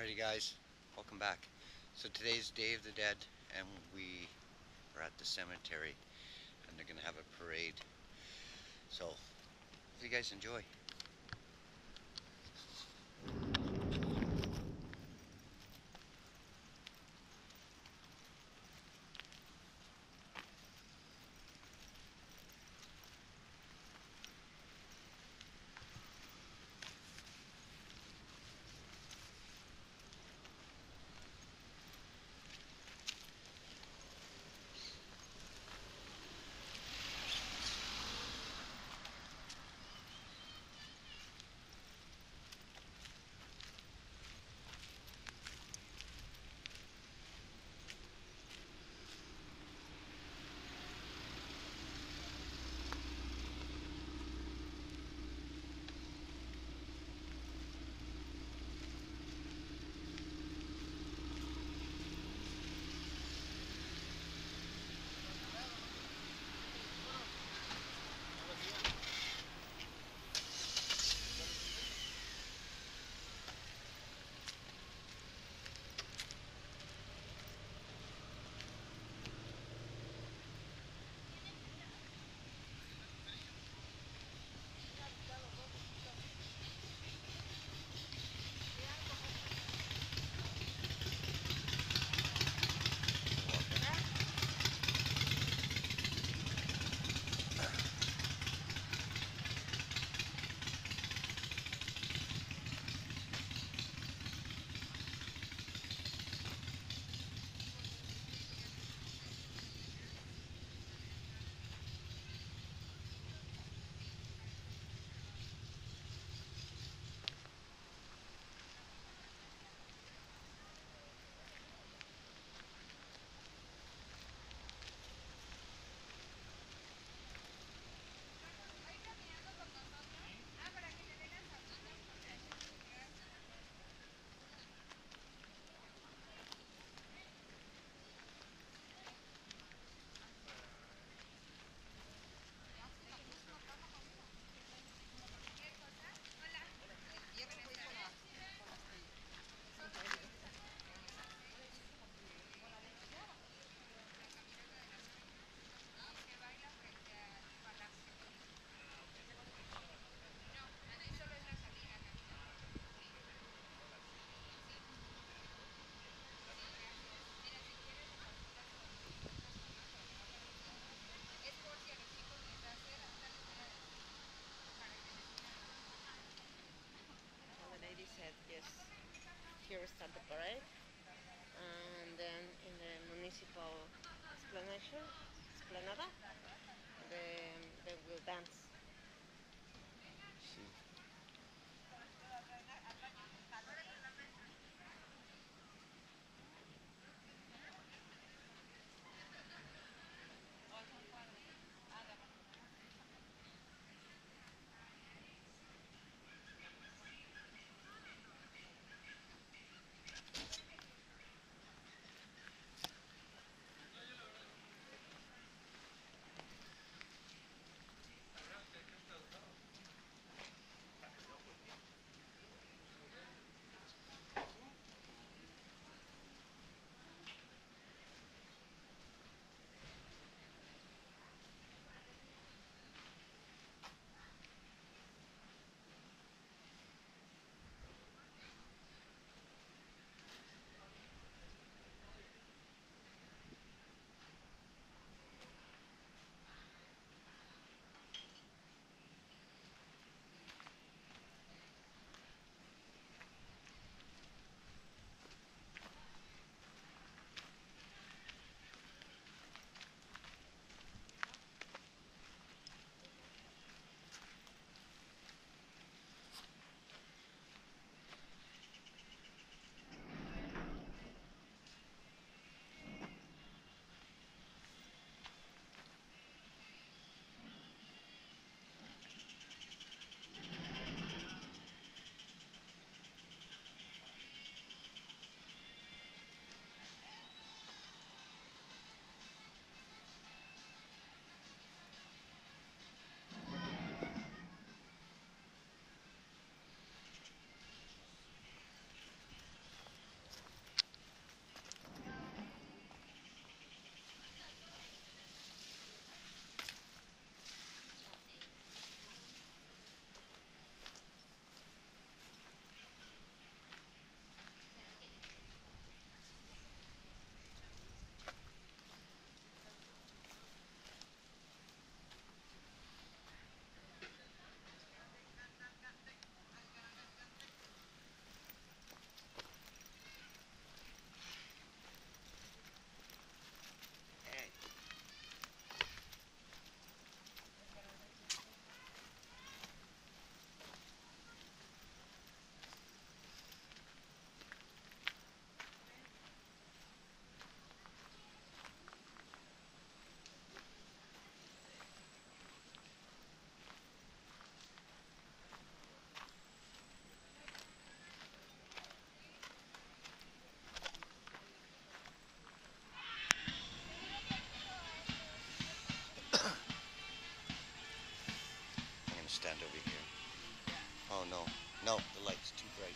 Alrighty guys, welcome back. So today's Day of the Dead and we are at the cemetery and they're gonna have a parade. So, hope you guys enjoy. The lady said yes. Here start the parade, and then in the municipal esplanada, they will dance. See. no. No, the light's too bright.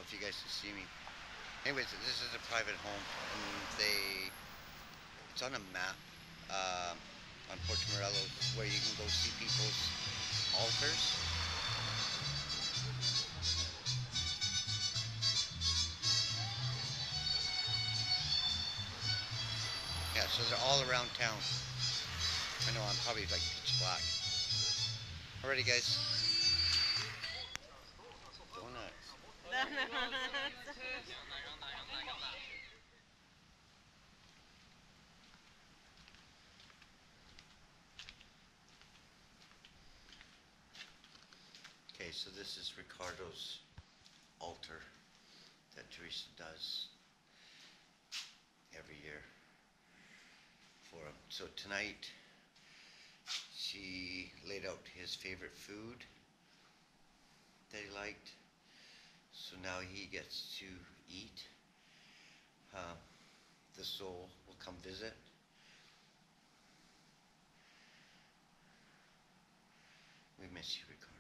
if you guys can see me. Anyways, this is a private home, and it's on a map on Puerto Morelos where you can go see people's altars. Yeah, so they're all around town. I know I'm probably like pitch black. Alrighty, guys. Donuts. Okay, so this is Ricardo's altar that Teresa does every year for him. So tonight, she laid out his favorite food that he liked. So now he gets to eat. The soul will come visit. We miss you, Ricardo.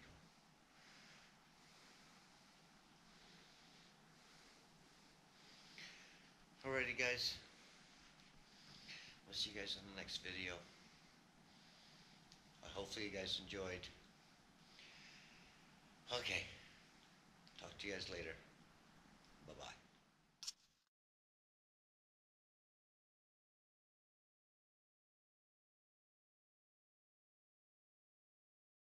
Alrighty, guys. We'll see you guys in the next video. Hopefully you guys enjoyed. Okay. Talk to you guys later. Bye-bye.